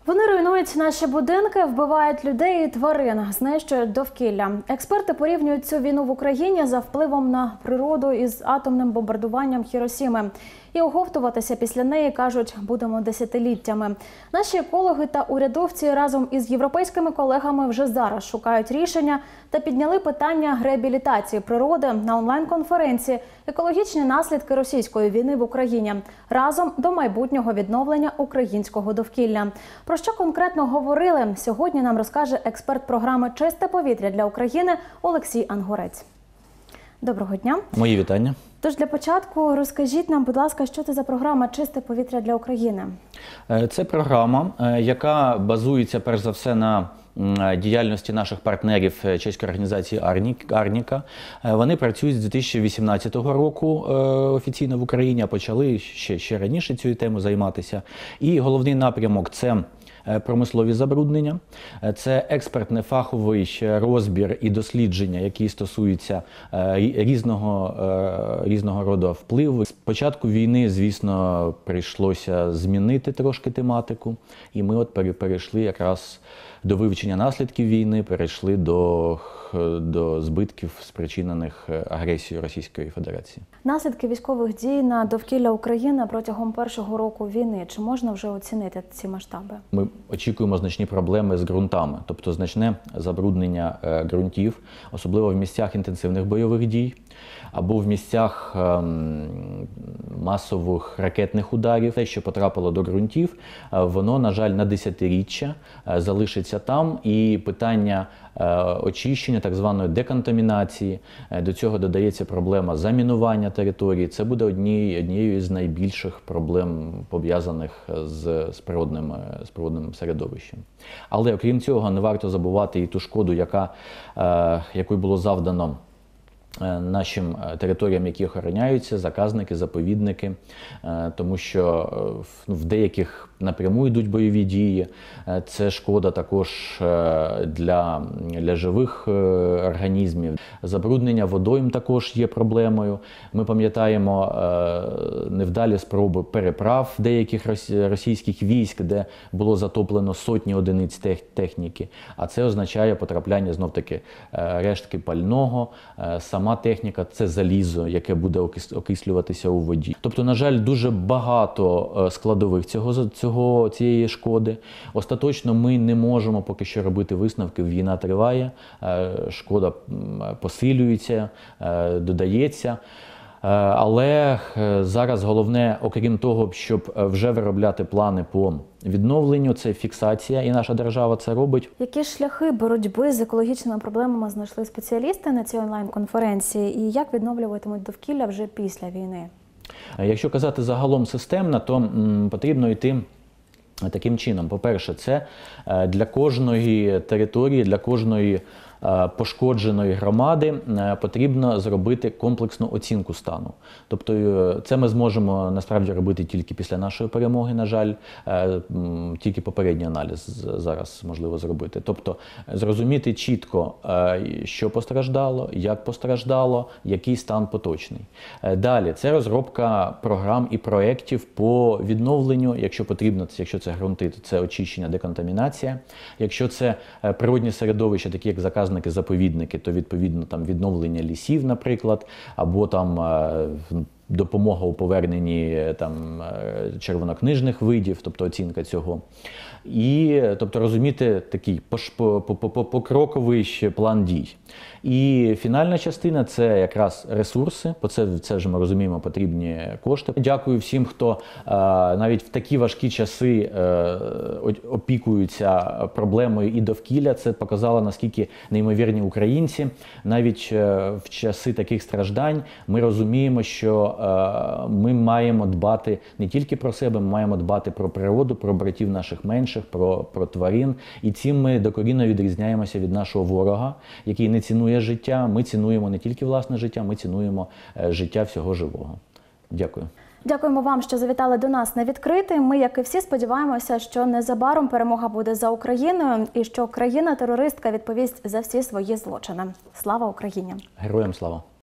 Вони руйнують наші будинки, вбивають людей і тварин, знищують довкілля. Експерти порівнюють цю війну в Україні за впливом на природу із атомним бомбардуванням Хіросіми. І оговтуватися після неї, кажуть, будемо десятиліттями. Наші екологи та урядовці разом із європейськими колегами вже зараз шукають рішення та підняли питання реабілітації природи на онлайн-конференції «Екологічні наслідки російської війни в Україні» разом до майбутнього відновлення українського довкілля. Про що конкретно говорили, сьогодні нам розкаже експерт програми «Чисте повітря для України» Олексій Ангурець. Доброго дня. Мої вітання. Тож для початку розкажіть нам, будь ласка, що це за програма «Чисте повітря для України»? Це програма, яка базується перш за все на діяльності наших партнерів чеської організації Арніка. Вони працюють з 2018 року офіційно в Україні, а почали ще раніше цією темою займатися. І головний напрямок – це промислові забруднення, це експертний фаховий розбір і дослідження, які стосуються різного роду впливу. З початку війни, звісно, прийшлося змінити трошки тематику, і ми от перейшли якраз до вивчення наслідків війни, перейшли до збитків, спричинених агресією Російської Федерації. Наслідки військових дій на довкілля України протягом першого року війни. Чи можна вже оцінити ці масштаби? Ми очікуємо значні проблеми з ґрунтами, тобто значне забруднення ґрунтів, особливо в місцях інтенсивних бойових дій або в місцях масових ракетних ударів. Те, що потрапило до ґрунтів, воно, на жаль, на десятиріччя залишиться там, і питання очищення, так званої деконтамінації, до цього додається проблема замінування території. Це буде однією з найбільших проблем, пов'язаних з природним середовищем. Але окрім цього, не варто забувати і ту шкоду, якою було завдано нашим територіям, які охороняються, заказники, заповідники, тому що в деяких напряму йдуть бойові дії. Це шкода також для живих організмів. Забруднення водойм також є проблемою. Ми пам'ятаємо невдалі спроби переправ деяких російських військ, де було затоплено сотні одиниць техніки. А це означає потрапляння, знов-таки, рештки пального. Сама техніка – це залізо, яке буде окислюватися у воді. Тобто, на жаль, дуже багато складових цієї шкоди. Остаточно ми не можемо поки що робити висновки. Війна триває, шкода посилюється, додається. Але зараз головне, окрім того, щоб вже виробляти плани по відновленню, це фіксація, і наша держава це робить. Які шляхи боротьби з екологічними проблемами знайшли спеціалісти на цій онлайн-конференції, і як відновлюватимуть довкілля вже після війни? Якщо казати загалом системно, то потрібно йти таким чином. По-перше, це для кожної території, для кожної пошкодженої громади потрібно зробити комплексну оцінку стану. Тобто це ми зможемо насправді робити тільки після нашої перемоги, на жаль, тільки попередній аналіз зараз можливо зробити. Тобто зрозуміти чітко, що постраждало, як постраждало, який стан поточний. Далі, це розробка програм і проєктів по відновленню, якщо потрібно, якщо це ґрунти, то це очищення, деконтамінація. Якщо це природні середовища, такі як заказники-заповідники, то відповідно там відновлення лісів, наприклад, або там допомога у поверненні червонокнижних видів, тобто оцінка цього. І, тобто, розуміти такий покроковий план дій. І фінальна частина – це якраз ресурси, бо це вже ми розуміємо, потрібні кошти. Дякую всім, хто навіть в такі важкі часи опікуються проблемою і довкілля. Це показало, наскільки неймовірні українці. Навіть в часи таких страждань ми розуміємо, що ми маємо дбати не тільки про себе, ми маємо дбати про природу, про братів наших менших, про тварин. І цим ми докорінно відрізняємося від нашого ворога, який не цінує життя. Ми цінуємо не тільки власне життя, ми цінуємо життя всього живого. Дякую. Дякуємо вам, що завітали до нас на відкритий. Ми, як і всі, сподіваємося, що незабаром перемога буде за Україною і що країна-терористка відповість за всі свої злочини. Слава Україні! Героям слава!